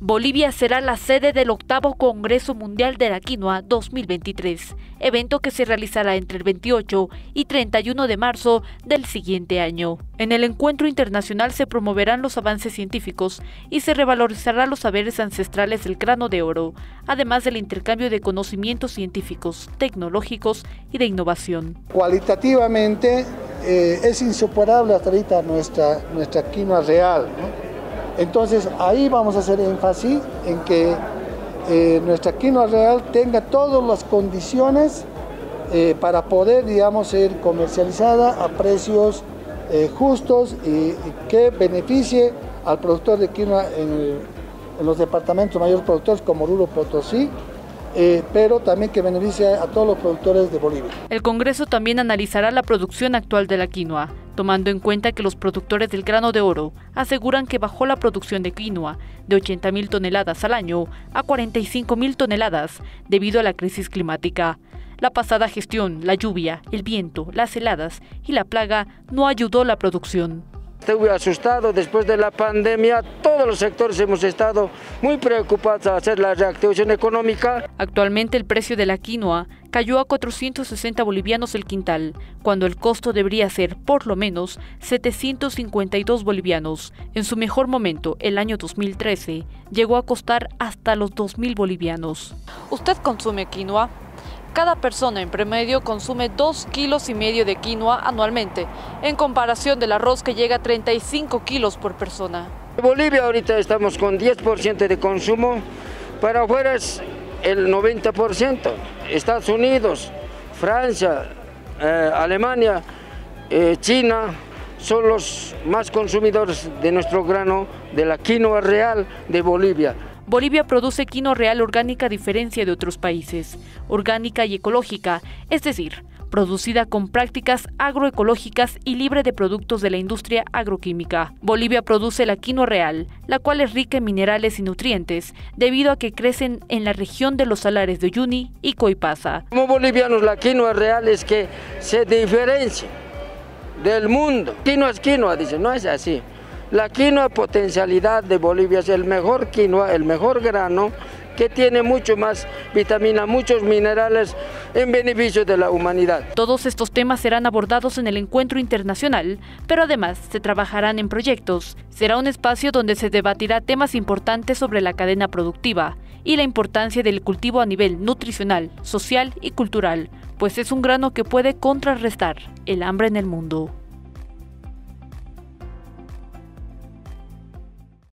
Bolivia será la sede del 8º Congreso Mundial de la Quinoa 2023, evento que se realizará entre el 28 y 31 de marzo del siguiente año. En el encuentro internacional se promoverán los avances científicos y se revalorizarán los saberes ancestrales del grano de oro, además del intercambio de conocimientos científicos, tecnológicos y de innovación. Cualitativamente es insuperable hasta ahorita nuestra quinoa real, ¿no? Entonces ahí vamos a hacer énfasis en que nuestra quinoa real tenga todas las condiciones para poder, digamos, ser comercializada a precios justos y que beneficie al productor de quinoa en los departamentos mayores productores como Oruro, Potosí, pero también que beneficie a todos los productores de Bolivia. El Congreso también analizará la producción actual de la quinoa, tomando en cuenta que los productores del grano de oro aseguran que bajó la producción de quinoa de 80.000 toneladas al año a 45.000 toneladas debido a la crisis climática. La pasada gestión, la lluvia, el viento, las heladas y la plaga no ayudó la producción. Estuve asustado después de la pandemia, todos los sectores hemos estado muy preocupados a hacer la reactivación económica. Actualmente el precio de la quinoa cayó a 460 bolivianos el quintal, cuando el costo debería ser por lo menos 752 bolivianos. En su mejor momento, el año 2013, llegó a costar hasta los 2.000 bolivianos. ¿Usted consume quinoa? Cada persona en promedio consume 2,5 kilos de quinoa anualmente, en comparación del arroz que llega a 35 kilos por persona. En Bolivia ahorita estamos con 10% de consumo, para afuera es el 90%. Estados Unidos, Francia, Alemania, China son los más consumidores de nuestro grano, de la quinoa real de Bolivia. Bolivia produce quinoa real orgánica a diferencia de otros países, orgánica y ecológica, es decir, producida con prácticas agroecológicas y libre de productos de la industria agroquímica. Bolivia produce la quinoa real, la cual es rica en minerales y nutrientes, debido a que crecen en la región de los salares de Uyuni y Coipasa. Como bolivianos, la quinoa real es que se diferencia del mundo. Quinoa es quinoa, dice, no es así. La quinoa potencialidad de Bolivia es el mejor quinoa, el mejor grano, que tiene mucho más vitamina, muchos minerales en beneficio de la humanidad. Todos estos temas serán abordados en el encuentro internacional, pero además se trabajarán en proyectos. Será un espacio donde se debatirá temas importantes sobre la cadena productiva y la importancia del cultivo a nivel nutricional, social y cultural, pues es un grano que puede contrarrestar el hambre en el mundo.